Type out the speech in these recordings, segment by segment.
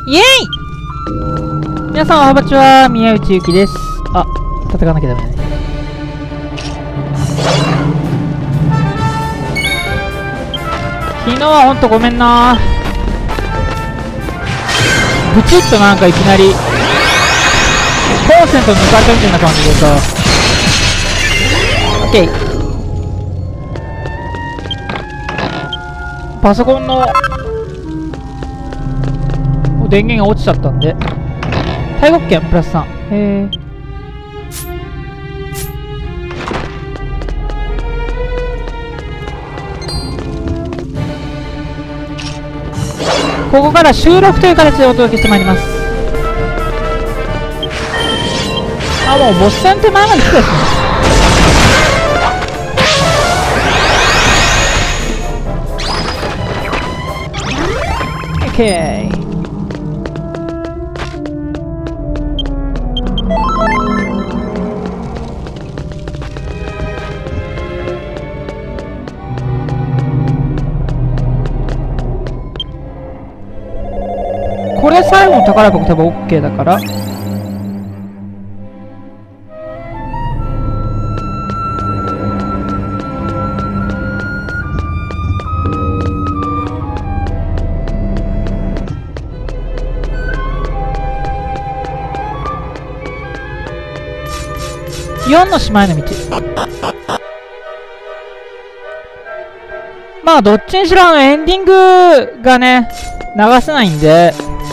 イエイ。皆さんおはばちは、宮内ゆきです。あ、戦わなきゃダメだね。昨日はほんとごめんな。ブチッとなんかいきなりコンセント抜かれたみたいな感じでさ。オッケー。パソコンの電源が落ちちゃったんで、大国圏プラス3。へえ。ここから収録という形でお届けしてまいります。あ、もうボス戦手前まで来たですね。オッケー。これ最後の宝箱多分 OK だから、4の島への道。まあどっちにしろエンディングがね流せないんで、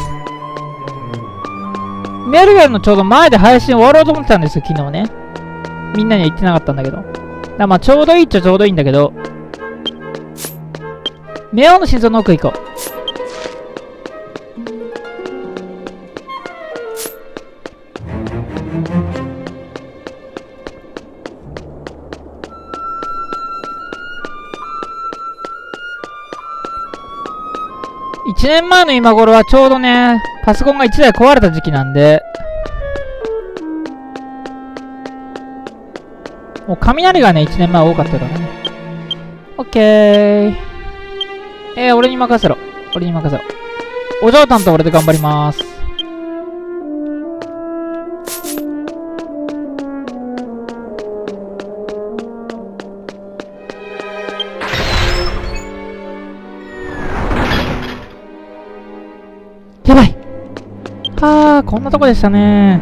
メルゲルのちょうど前で配信終わろうと思ってたんですよ、昨日ね。みんなには言ってなかったんだけど。まあちょうどいいっちゃちょうどいいんだけど、ネオの心臓の奥行こう。1年前の今頃はちょうどね、パソコンが1台壊れた時期なんで、もう雷がね、1年前多かったからね。オッケー。俺に任せろ。俺に任せろ。お嬢さんと俺で頑張りまーす。やばい。こんなとこでしたね。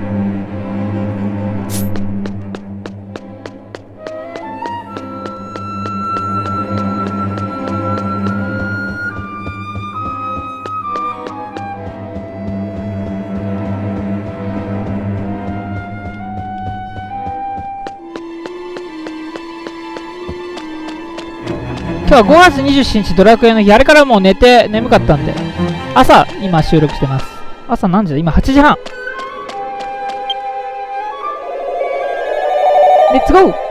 今日は5月27日ドラクエの日。あれからもう寝て眠かったんで、朝今収録してます。朝何時だ？今8時半。レッツゴー。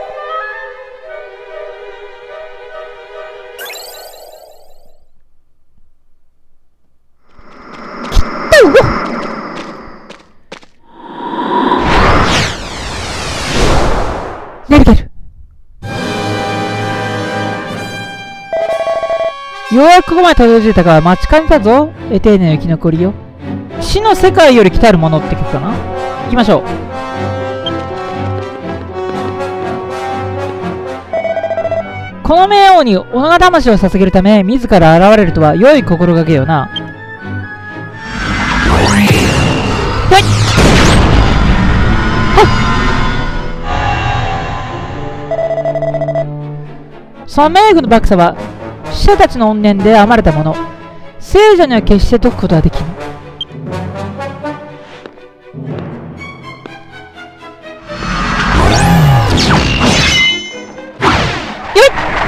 メルゲル。ようやくここまでたどり着いたから待ちかねたぞ、エテーネの生き残りよ。死の世界より来たるものって曲かな。行きましょう。この冥王に己が魂を捧げるため自ら現れるとは良い心がけよな。はいはっ。その冥府の爆さは死者たちの怨念で編まれたもの。聖女には決して解くことはできぬ。よ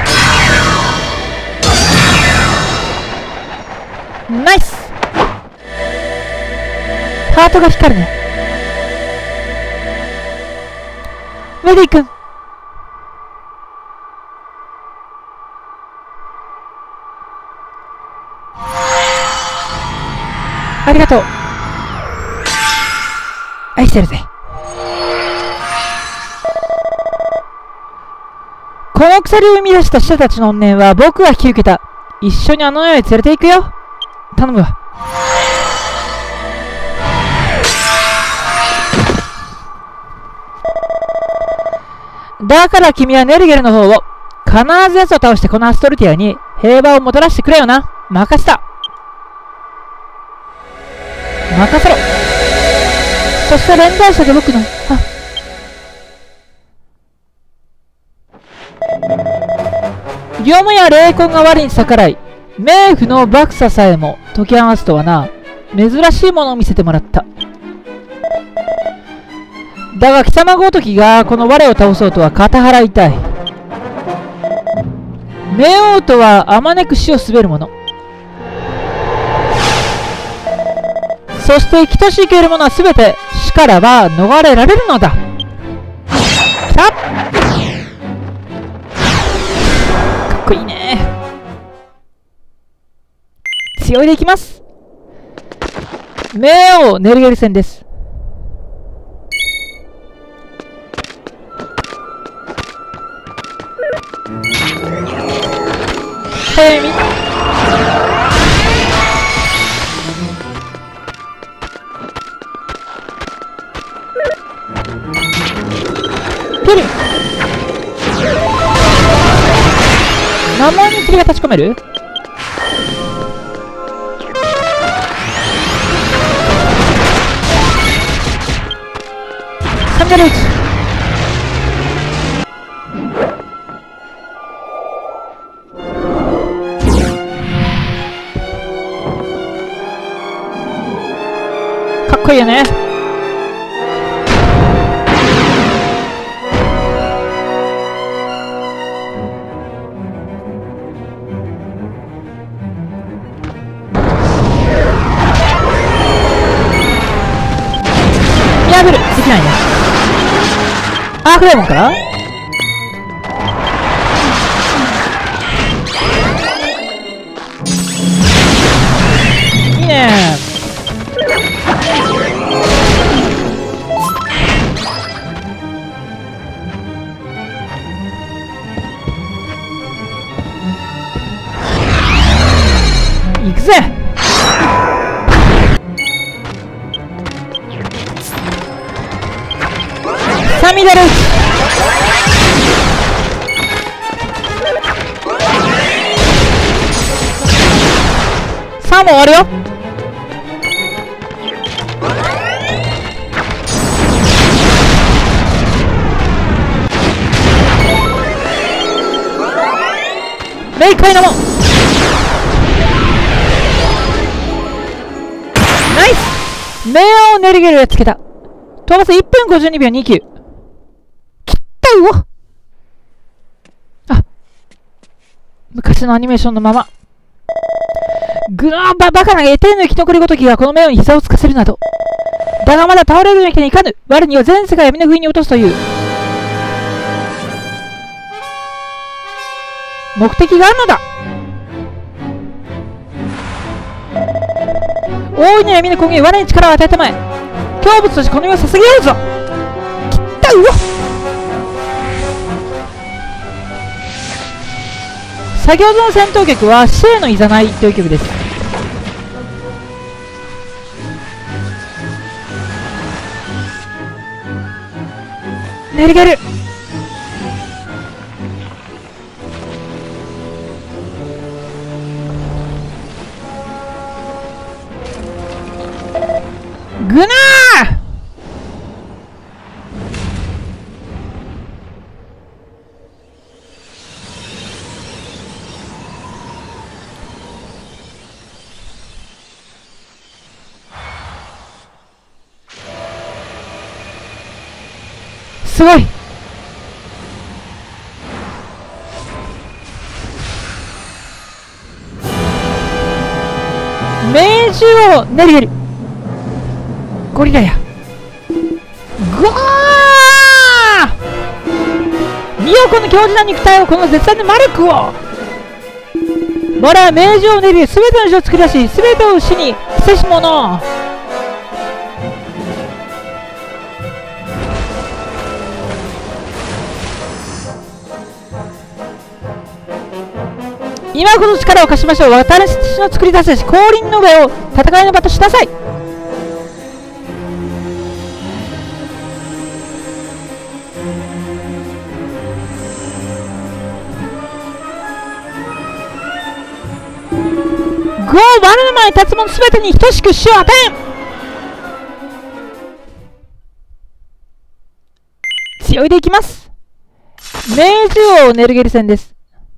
い！ナイス！ハートが光るね。メリー君。ありがとう。愛してるぜ。この鎖を生み出した死者たちの怨念は僕が引き受けた。一緒にあの世へ連れて行くよ。頼むわ。 だから君はネルゲルの方を、必ず奴を倒してこのアストルティアに平和をもたらしてくれよな。任せた。任せろ。そして連帯者で僕の、業務や霊魂が我に逆らい、冥府の爆ささえも解き放つとはな、珍しいものを見せてもらった。だが貴様ごときがこの我を倒そうとは片腹痛い。冥王とはあまねく死を滑るもの。そして生きとし生けるものは全て死からは逃れられるのだ。きた！かっこいいね。強いでいきます。冥王ネルゲル戦です。早見ピル魔物に霧が立ち込める。雷打ちかっこいいよね。破るできないね。アークレモンからいいね。行くぜ。サミダルさあもう終わるよ。霊界のもんナイス。冥王ネルゲルやっつけた。飛ばす1分52秒29。うわあ、昔のアニメーションのまま。グラーバカなエテーの生き残りごときがこの目に膝をつかせるなど。だがまだ倒れるわけにいかぬ。我には全世界を闇の不意に落とすという目的があるのだ。大いな闇の根源、我に力を与えたまえ。強物としてこの世を捧げようぞ。きったうわ先ほどの戦闘曲は死へのいざないという曲です。ネルゲルグナーすごい。命中をネルゲルゴリラやゴー見よこの強靭な肉体を、この絶大な魔力を。我は命中をネルゲル、全ての死を作り出し、全てを死に捨てし者。今この力を貸しましょう。私の作り出せし降臨の上を戦いの場としなさい。 我の前に立つ者すべてに等しく死を与えん。強いでいきます。明治王ネルゲル戦です。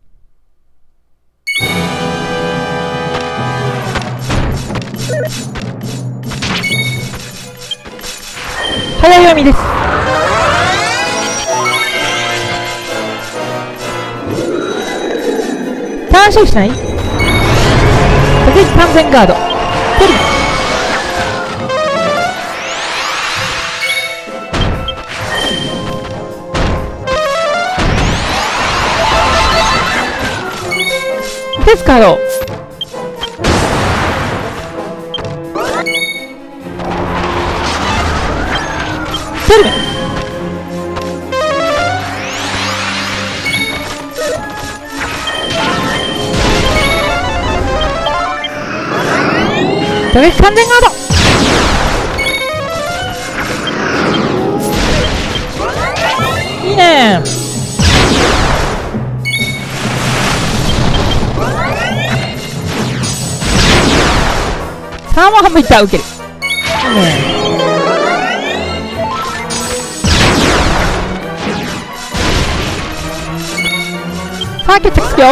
早読みです。ターンショーしない。突撃完全ガード。テルメ。デスカード。テルメ。突撃完全ガード。いいね。サーモン半分いった。受ける。いいね。さあ決着つくよ。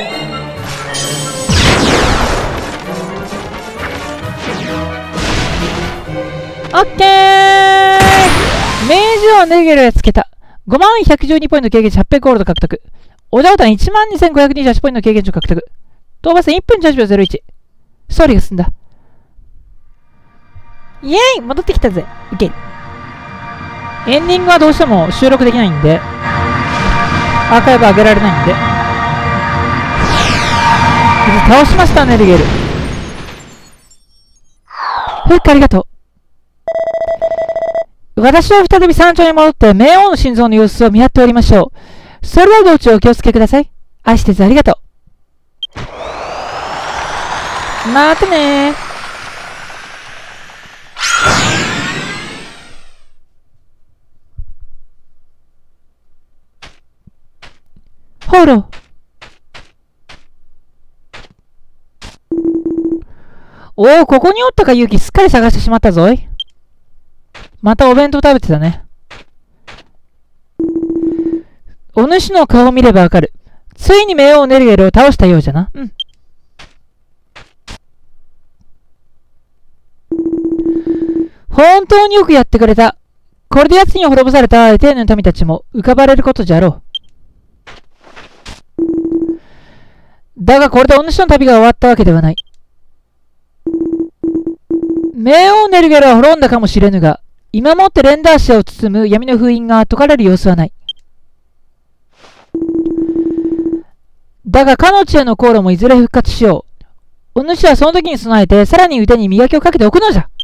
オッケー。明治王ネルゲルをつけた。5112ポイント経験値800ゴールド獲得。オジャオタン12528ポイント経験値を獲得。討伐戦1分18秒01。ストーリーが進んだ。イエーイ戻ってきたぜ。いける。エンディングはどうしても収録できないんで、アーカイブ上げられないんで。倒しました、ネルゲル。フックありがとう。私は再び山頂に戻って、冥王の心臓の様子を見張っておりましょう。それでは道中お気をつけください。愛してずありがとう。またねー。ホーロー。おお、ここにおったか、ユキ。すっかり探してしまったぞい。またお弁当食べてたね。お主の顔を見ればわかる。ついに冥王ネルゲルを倒したようじゃな。うん。本当によくやってくれた。これで奴に滅ぼされたエテーヌの民たちも浮かばれることじゃろう。だがこれでお主の旅が終わったわけではない。冥王ネルゲルは滅んだかもしれぬが、今もってレンダーシアを包む闇の封印が解かれる様子はない。だがかの地への航路もいずれ復活しよう。お主はその時に備えて、さらに腕に磨きをかけておくのじゃ。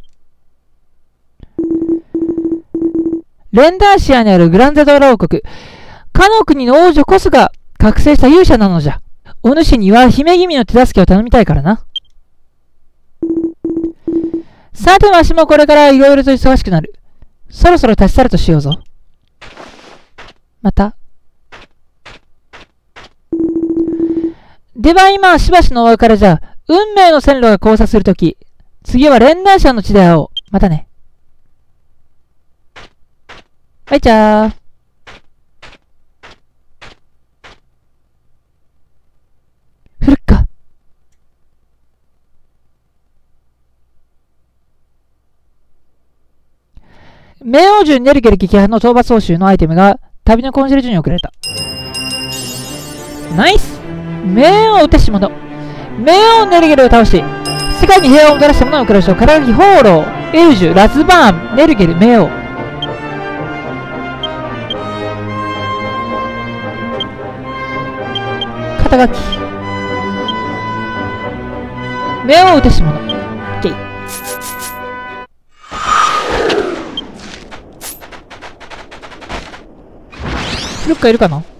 レンダーシアにあるグランゼドラ王国、かの国の王女こそが覚醒した勇者なのじゃ。お主には姫君の手助けを頼みたいからな。さてわしもこれからいろいろと忙しくなる。そろそろ立ち去るとしようぞ。また。では今しばしのお別れじゃ。運命の線路が交差するとき。次はレンダーシャの地で会おう。またね。はい、じゃあ。古っか。冥王獣ネルゲル撃破の討伐報酬のアイテムが旅のコンシェルジュに送られた。ナイス。冥王を撃てし者。冥王ネルゲルを倒し、世界に平和をもたらした者を送らしょう。肩書きホーロー、エルジュ、ラズバーン、ネルゲル、冥王。肩書き。冥王を撃てし者。どっかいるかな。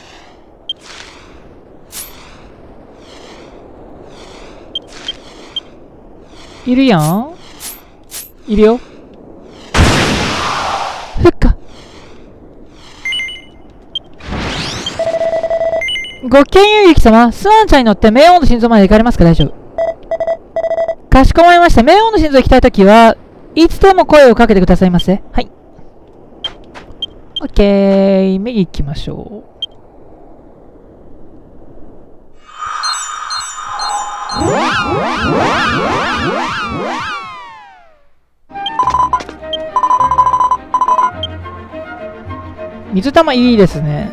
いるやん。いるよ。ふっか。ごきげんよう、ゆき様。スワンちゃんに乗って冥王の心臓まで行かれますか。大丈夫。 かしこまりました。冥王の心臓行きたいときは、いつでも声をかけてくださいませ。はい。オッケー。右行きましょう。水玉いいですね。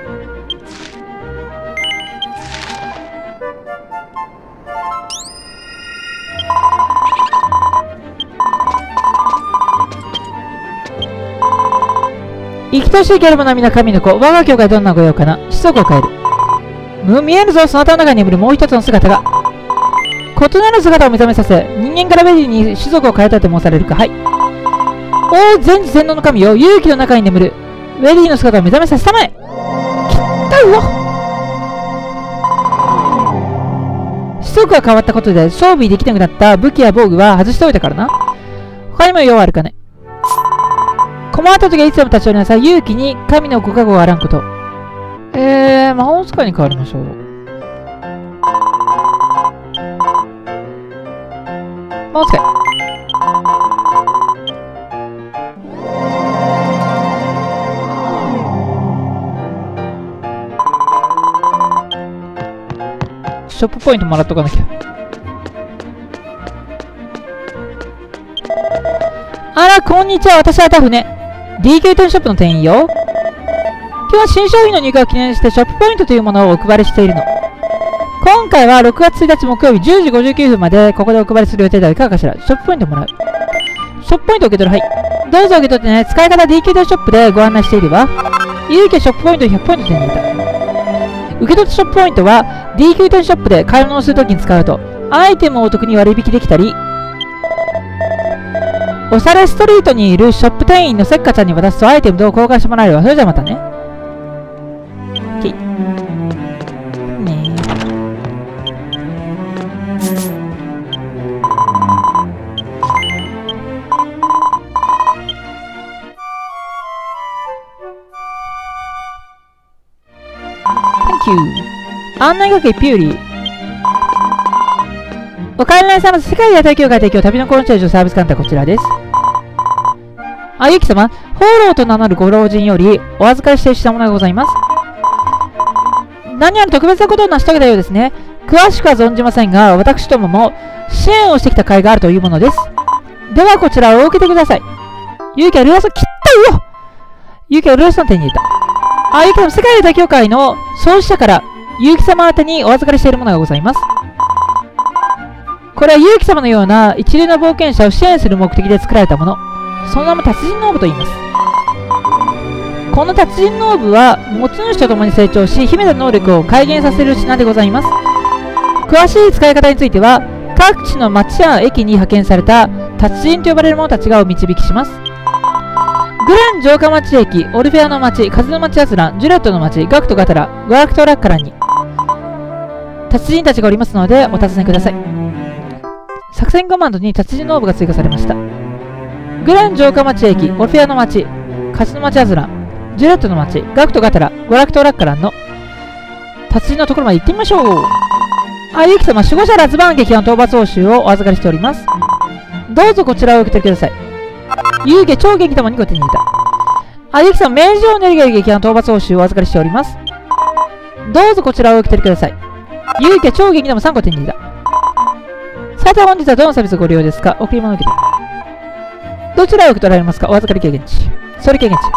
生きとしいければな皆神の子、我が教会どんな御用かな。子息を変える。見えるぞ、そなたの中に眠るもう一つの姿が。異なる姿を目覚めさせ、人間からベリーに種族を変えたと申されるか。はい。おお、全知全能の神よ、勇気の中に眠るウェリーの姿を目覚めさせたまえ。きったうわ。子息が変わったことで装備できなくなった武器や防具は外しておいたからな。他にも用はあるかね。困った時はいつでも立ち寄りなさい。勇気に神のご加護があらんこと。魔法使いに変わりましょう。魔法使い。ショップポイントもらっとかなきゃ。あら、こんにちは。私はタフね。DQ 店ショップの店員よ。今日は新商品の入荷を記念してショップポイントというものをお配りしているの。今回は6月1日木曜日10時59分までここでお配りする予定だがいかがかしら。ショップポイントもらう。ショップポイントを受け取る。はい。どうぞ受け取ってね。使い方 DQ 店ショップでご案内しているわ。有機ショップポイント100ポイント手に入れた。受け取ったショップポイントは DQ 店ショップで買い物をするときに使うとアイテムをお得に割引できたり、おしゃれストリートにいるショップ店員のせっかちゃんに渡すとアイテムと交換してもらえるわ。それじゃあまたね。ねThank you。案内係ピューリー。お帰りなさいませ。世界屋台協会提供旅のコンシェルジュサービスカウンターこちらです。あ、ゆき様、ホーローと名乗るご老人よりお預かりしている品物がございます。何やら特別なことを成し遂げたようですね。詳しくは存じませんが、私どもも支援をしてきた甲斐があるというものです。ではこちらを受けてください。ゆうきはルアソン、切ったよ。ゆうきはルアソン手に入れた。あ、ゆき様、世界屋台協会の創始者からゆうき様宛てにお預かりしているものがございます。これは勇気様のような一流の冒険者を支援する目的で作られたもの。その名も達人ノーブと言います。この達人ノーブは持ち主と共に成長し秘めた能力を改元させる品でございます。詳しい使い方については各地の町や駅に派遣された達人と呼ばれる者たちがお導きします。グレン城下町駅、オルフェアの町、風の町アスラン、ジュレットの町、ガクトガタラ、ゴラクトラッカランに達人たちがおりますのでお尋ねください。作戦コマンドに達人ノーブが追加されました。グレン城下町駅、オルフェアの町、風の町アズラン、ジュレットの町、ガクトガタラ、ゴラクトラッカランの達人のところまで行ってみましょう。あ、ゆき様、守護者ラズバーン劇団討伐報酬をお預かりしております。どうぞこちらを受け取りください。遊戯超劇玉にご手に入れた。あ、ゆき様、明治王ネルゲル劇団討伐報酬をお預かりしております。どうぞこちらを受け取りください。遊戯超劇玉3個手に入れた。さて本日はどのサービスをご利用ですか。贈り物を受けて。どちらを受け取られますか。お預かり経験値。それ経験値。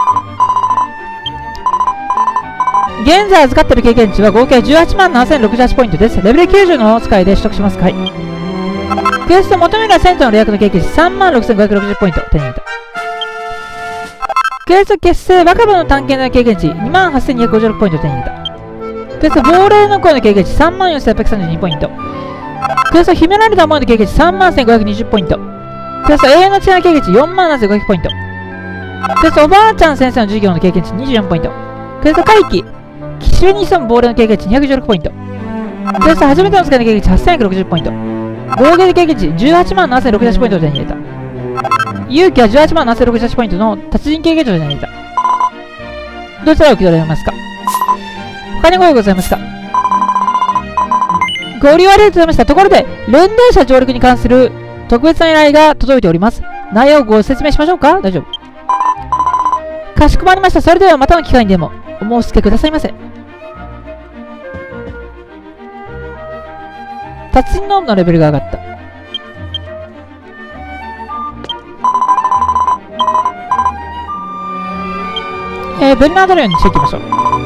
現在預かっている経験値は合計18万7068ポイントです。レベル90のお使いで取得しますか。はい。クエスト求めるセントの予約の経験値3万6560ポイント手に入れた。クエスト結成若葉の探検の経験値2万8256ポイント手に入れた。クエスト亡霊の声の経験値3万4832ポイント。クエスト秘められた思いの経験値3万1520ポイント。クエスト永遠の力の経験値4万7500ポイント。クエストおばあちゃん先生の授業の経験値24ポイント。クエスト回帰奇襲に潜む亡霊の経験値216ポイント。クエスト初めての使いの経験値8160ポイント。合計で経験値18万7068ポイントを手に入れた。勇気は18万7068ポイントの達人経験値を手に入れた。どちらを受け取られますか。他にご用ございますか。 ご利用ありがとうございました。ところで、連動車上陸に関する特別な依頼が届いております。内容をご説明しましょうか？大丈夫。かしこまりました。それではまたの機会にでもお申し付けくださいませ。達人ノームのレベルが上がった。ベルナードレオンにしていきましょう。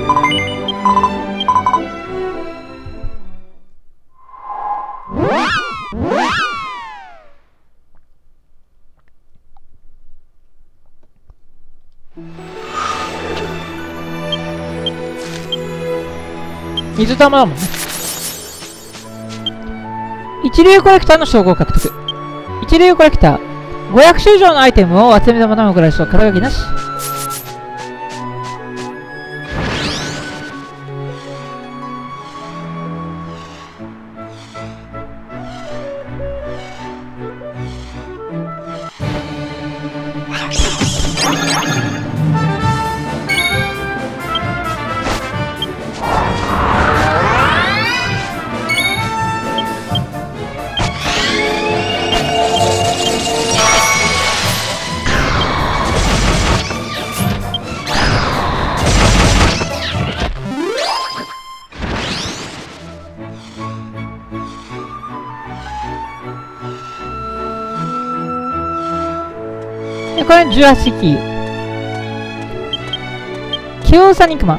水玉だもんね。一流コレクターの称号獲得。一流コレクター。500種以上のアイテムを集めたものを送られる人、肩書きなし。これ18匹。キオサニクマ。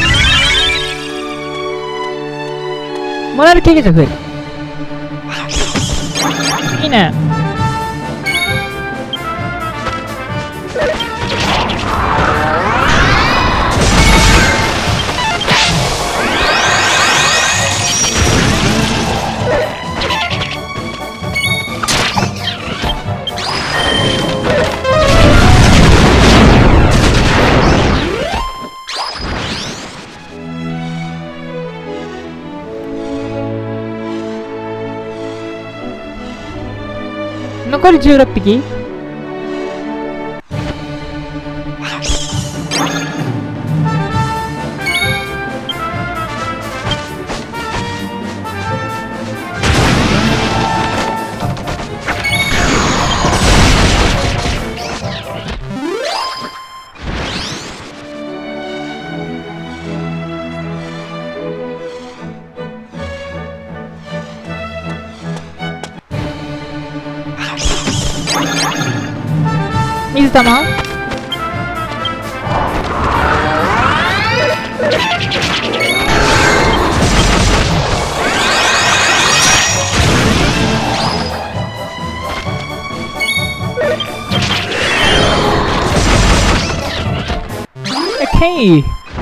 モラル経験者増える。いいね。残り16匹。水玉。OK。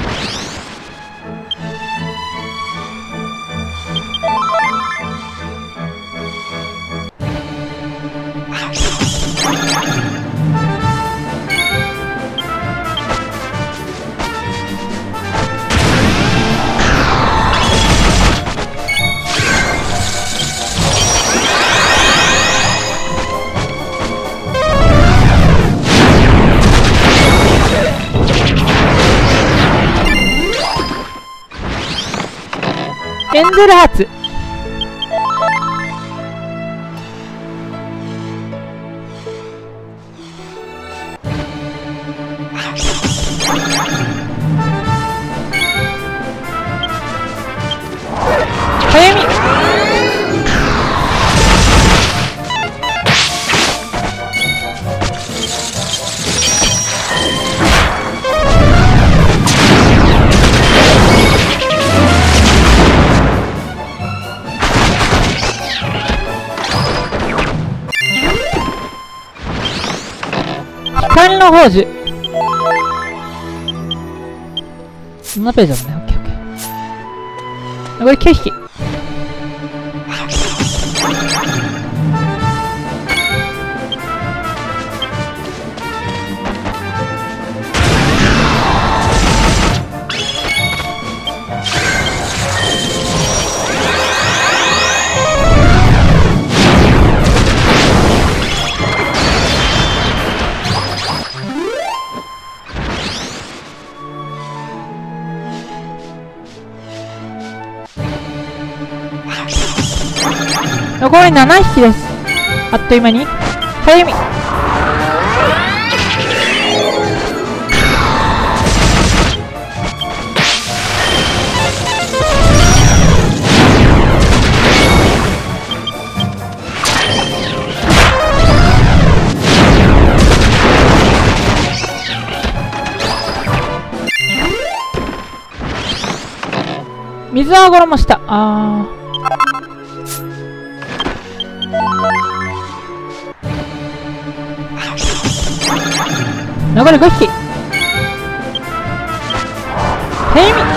エンゼルハーツ。早見。光の宝珠。7ページだもんね。オッケーオッケー。残り9匹。 残り7匹です。あっという間に早読み。水は衣した。残り5匹。早読み。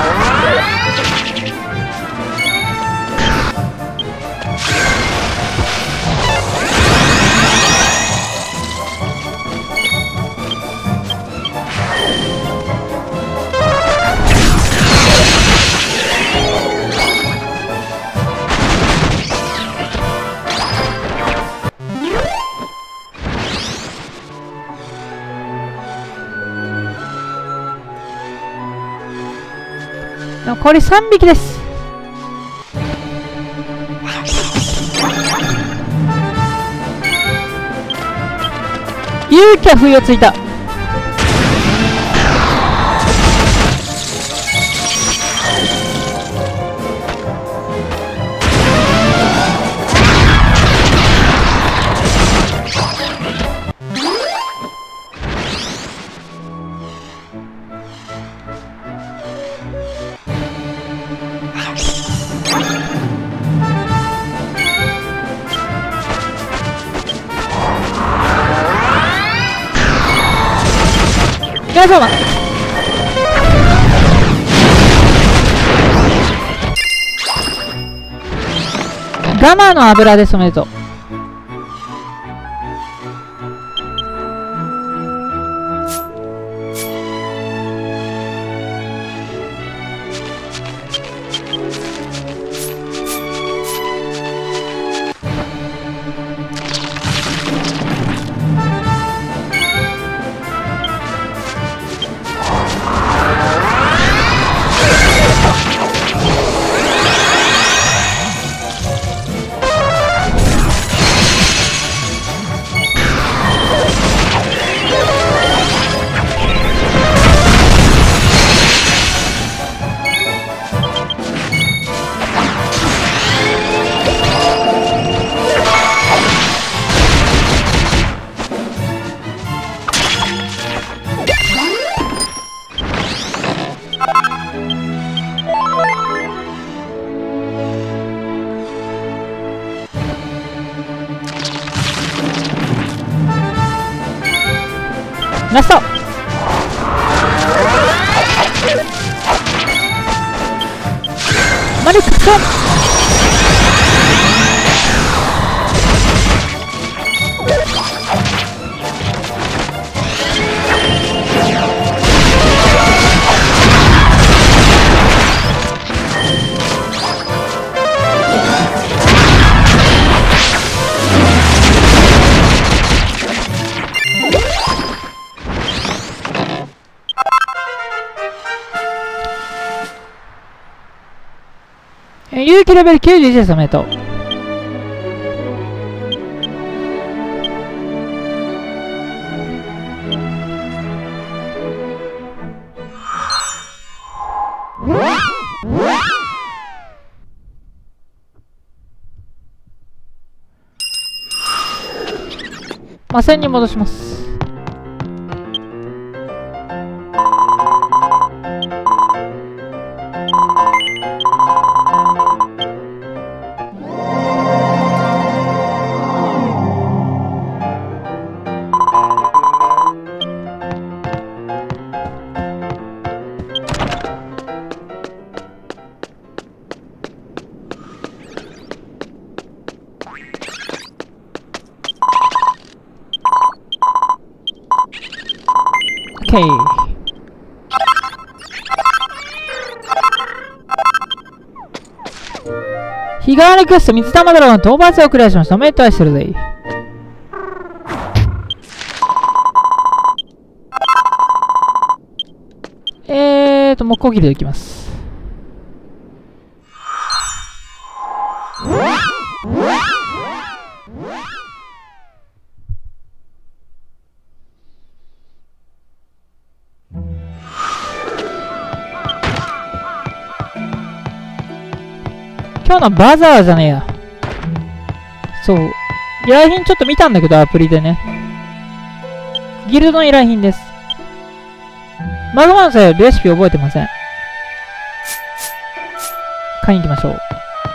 残り3匹です。勇気は不意をついた。大丈夫。ガマの油です。おめでとう。ラスト。マリックさん。勇気レベル91です。おめでとう。魔戦に戻します。OK。日替わりクエスト水玉ドラゴン討伐をクリアしました。おめでとう愛してるぜ。木工切りでいきます。 今日のバザーじゃねえや。そう。依頼品ちょっと見たんだけど、アプリでね。ギルドの依頼品です。マグマンさんレシピ覚えてません。買いに行きましょう。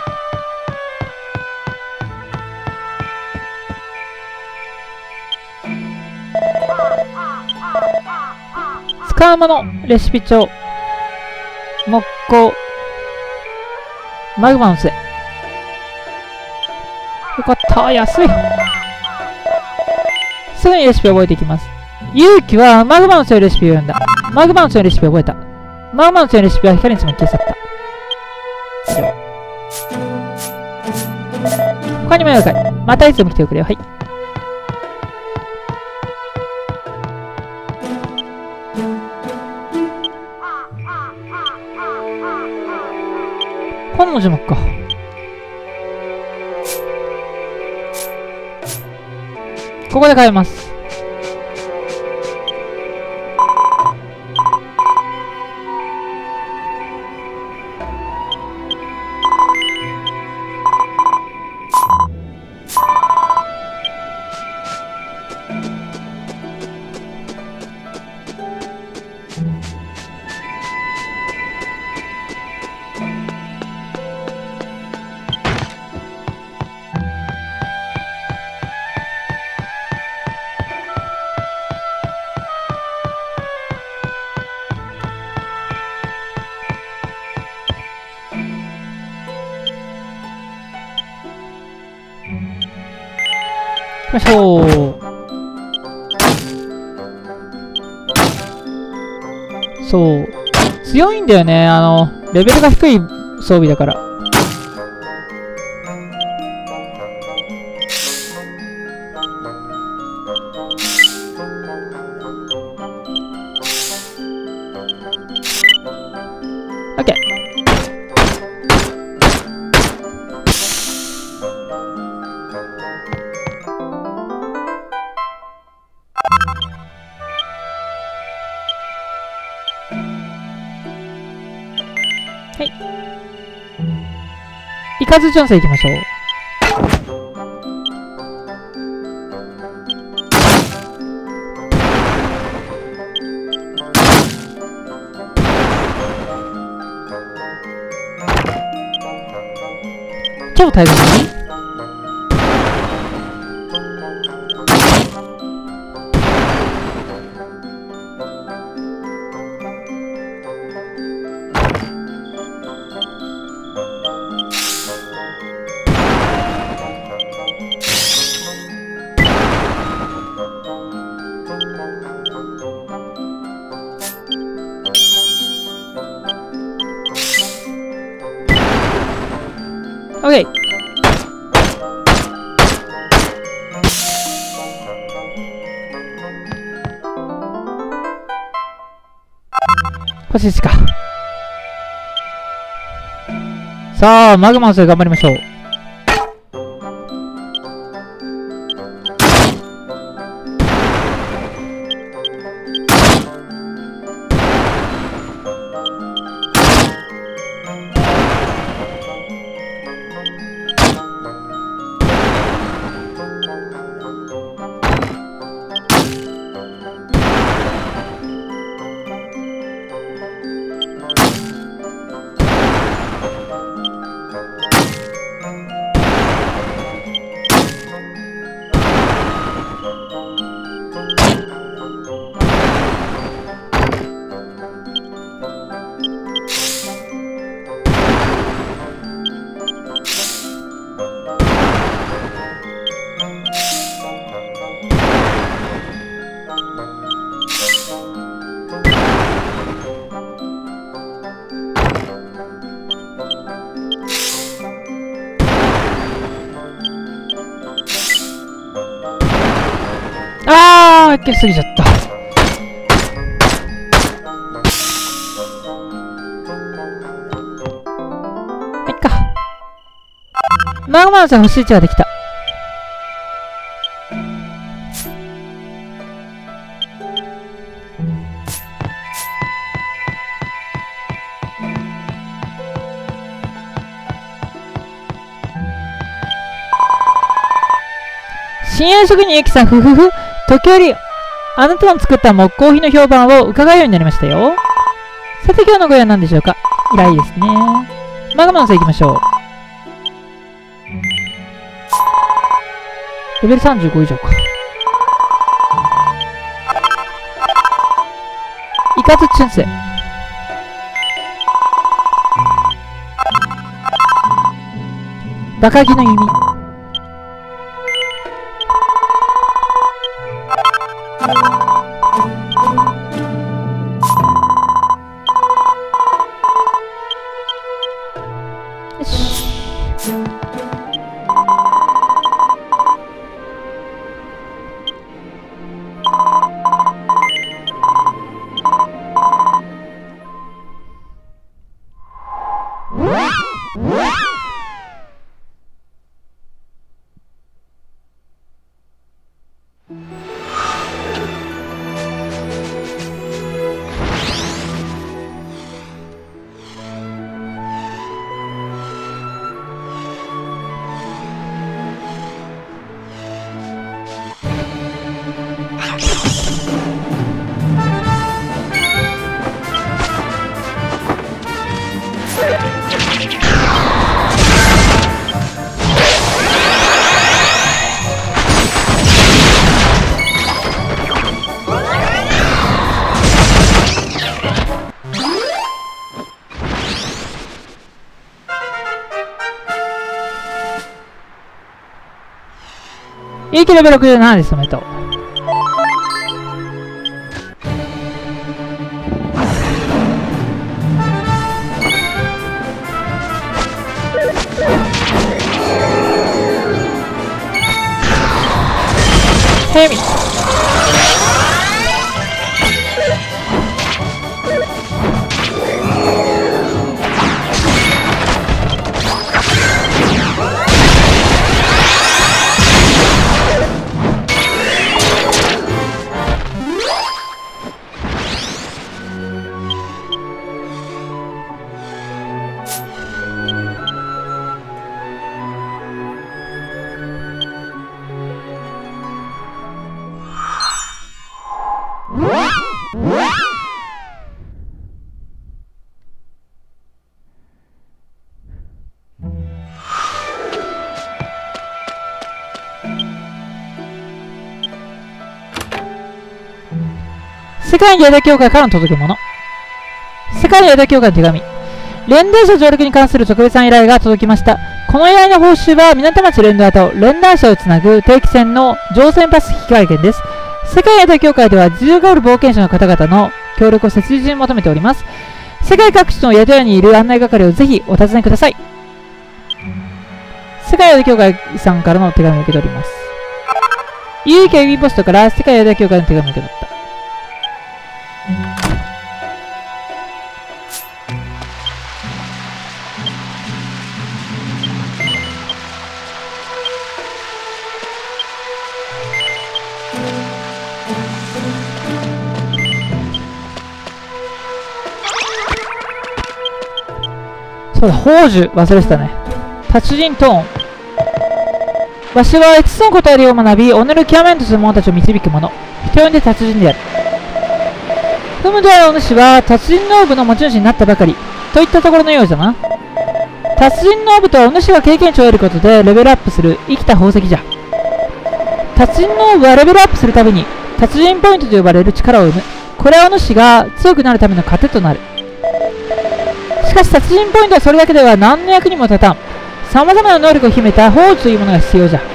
使うもの、レシピ帳、木工、マグマの杖。よかった、安い。すぐにレシピ覚えていきます。勇気はマグマの杖レシピを読んだ。マグマの杖レシピ覚えた。マグマの杖レシピは光につも消え去った。他にもよかい。またいつでも来ておくれよ。はい。本の樹木か。ここで買えます。行きましょう。そう。強いんだよね。レベルが低い装備だから。オッケー。はい。イカズ調査行きましょう。超大変にオッケー。星1か。さあ、マグマンスで頑張りましょう。あー、いけすぎちゃった。いっか。マグマンさん星1ができた。 深夜職人ゆきさん、ふふふ。時折、あなたの作った木工品の評判を伺うようになりましたよ。さて今日のご用は何でしょうか。依頼ですね。マグマのせい行きましょう。レベル35以上か。イカズチュンセ。バカギの弓。よし。勇気レベル67です、おめでとう。ヘミ。世界の野球協会からの届け物。世界の野球協会の手紙。連電車上陸に関する特別な依頼が届きました。この依頼の報酬は港町連動と連弾車をつなぐ定期船の乗船パス引換券です。世界野球協会では自由がある冒険者の方々の協力を切実に求めております。世界各地の宿屋にいる案内係をぜひお尋ねください。世界野球協会さんからの手紙を受け取ります。有機郵便ポストから世界野球協会の手紙を受け取った。そうだ、宝珠忘れてたね。達人トーン。わしは5つの答えを学び、己の極めんとする者たちを導く者。人呼んで達人である。ふむであるお主は達人ノーブの持ち主になったばかりといったところのようじゃな。達人ノーブとはお主が経験値を得ることでレベルアップする生きた宝石じゃ。達人ノーブはレベルアップするたびに達人ポイントと呼ばれる力を生む。これはお主が強くなるための糧となる。しかし達人ポイントはそれだけでは何の役にも立たん。様々な能力を秘めた宝珠というものが必要じゃ。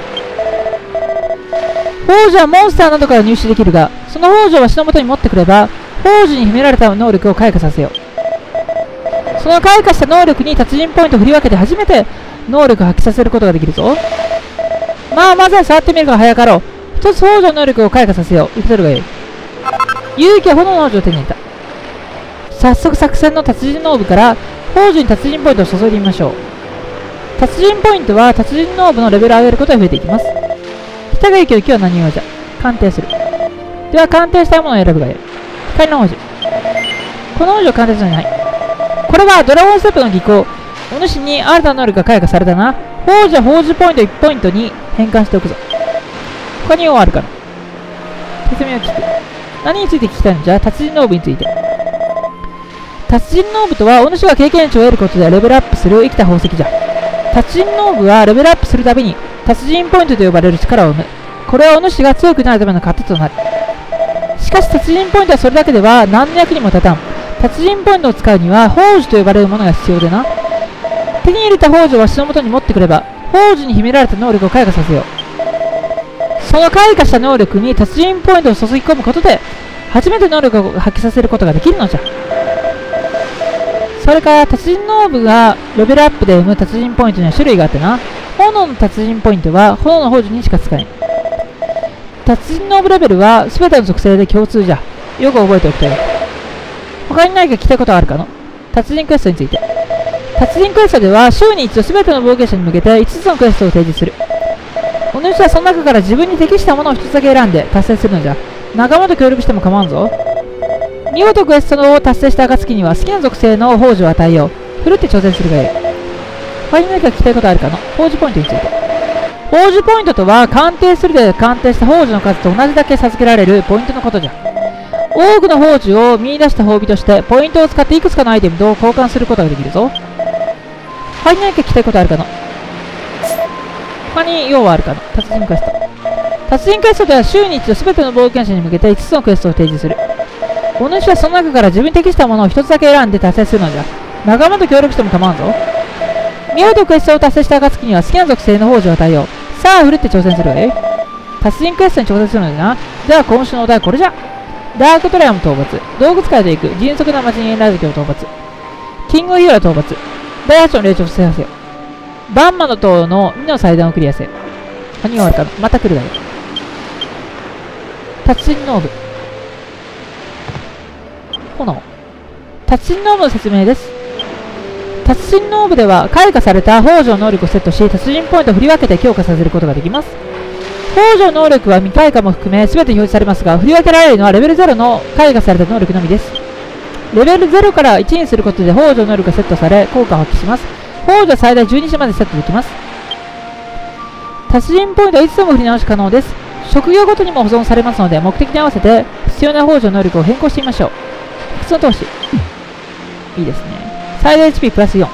宝珠はモンスターなどから入手できるが、その宝珠をわしの元に持ってくれば宝珠に秘められた能力を開花させよう。その開花した能力に達人ポイントを振り分けて初めて能力を発揮させることができるぞ。まあまずは触ってみるが早かろう。一つ宝珠の能力を開花させよう。受け取るがよい。勇気は炎の王女を手に入れた。早速作戦の達人ノーブから宝珠に達人ポイントを注いでみましょう。達人ポイントは達人ノーブのレベルを上げることが増えていきます。北が勇気の今日は何用じゃ。鑑定する。では鑑定したいものを選ぶがよい。光の王子。この王子を鑑定するのにない。これはドラゴンステップの技巧。お主に新たな能力が開花されたな。宝珠は宝珠ポイント1ポイントに変換しておくぞ。 他に用はあるかな。説明を聞く。何について聞きたいのじゃ。達人ノーブについて。達人ノーブとは、お主が経験値を得ることでレベルアップする生きた宝石じゃ。達人ノーブはレベルアップするたびに、達人ポイントと呼ばれる力を生む。これはお主が強くなるための糧となる。しかし達人ポイントはそれだけでは何の役にも立たん。達人ポイントを使うには、宝珠と呼ばれるものが必要でな。手に入れた宝珠をわしの元に持ってくれば、宝珠に秘められた能力を開花させよう。その開花した能力に達人ポイントを注ぎ込むことで、初めて能力を発揮させることができるのじゃ。それから達人ノーブがレベルアップで生む達人ポイントには種類があってな。炎の達人ポイントは炎の宝珠にしか使えん。達人ノーブレベルは全ての属性で共通じゃ。よく覚えておくとよい。他に何か聞きたいことはあるかの。達人クエストについて。達人クエストでは週に一度全ての冒険者に向けて5つのクエストを提示する。お主はその中から自分に適したものを1つだけ選んで達成するのじゃ。仲間と協力しても構わんぞ。見事クエストを達成した暁には好きな属性の宝珠を与えよう。ふるって挑戦するがよい。他に何か聞きたいことあるかの。宝珠ポイントについて。宝珠ポイントとは鑑定するで鑑定した宝珠の数と同じだけ授けられるポイントのことじゃ。多くの宝珠を見出した褒美としてポイントを使っていくつかのアイテムと交換することができるぞ。他に何か聞きたいことあるかの。他に用はあるかの。達人クエスト。達人クエストでは週に一度全ての冒険者に向けて5つのクエストを提示する。お主はその中から自分に適したものを1つだけ選んで達成するのじゃ。仲間と協力しても構わんぞ。見事クエストを達成した暁には好きな属性の宝珠を与えよう。さあ、ふるって挑戦するわよ。達人クエストに挑戦するのでな。では今週のお題はこれじゃ。ダークトライアム討伐。道具使いで行く。迅速な町にエンラーズを討伐。キングヒーロー討伐。第8の霊長を制覇せよ。バンマの塔の2の祭壇をクリアせよ。何があるかな。また来るだよ。達人ノーブ。炎。達人ノーブの説明です。達人ノーブでは開花された宝珠の能力をセットし、達人ポイントを振り分けて強化させることができます。宝珠の能力は未開花も含め全て表示されますが、振り分けられるのはレベル0の開花された能力のみです。レベル0から1にすることで宝珠の能力がセットされ、効果を発揮します。宝珠は最大12時までセットできます。達人ポイントはいつでも振り直し可能です。職業ごとにも保存されますので、目的に合わせて必要な宝珠の能力を変更してみましょう。普通の投資。いいですね。最大 HP プラス4。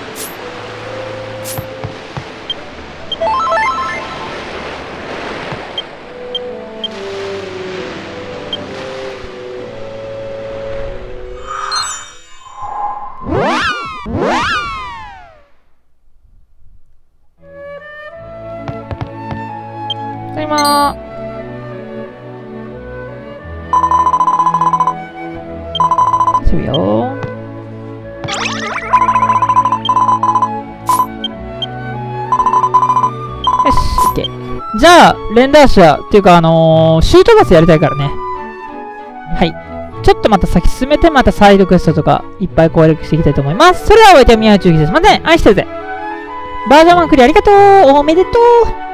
ただいまー。遊ぶよー。よし、OK。じゃあ、レンダーシャーっていうか、シュートガスやりたいからね。はい。ちょっとまた先進めて、またサイドクエストとか、いっぱい攻略していきたいと思います。それではお相手は宮内優輝です。またね、愛してるぜ。バージョン1クリアありがとう。おめでとう。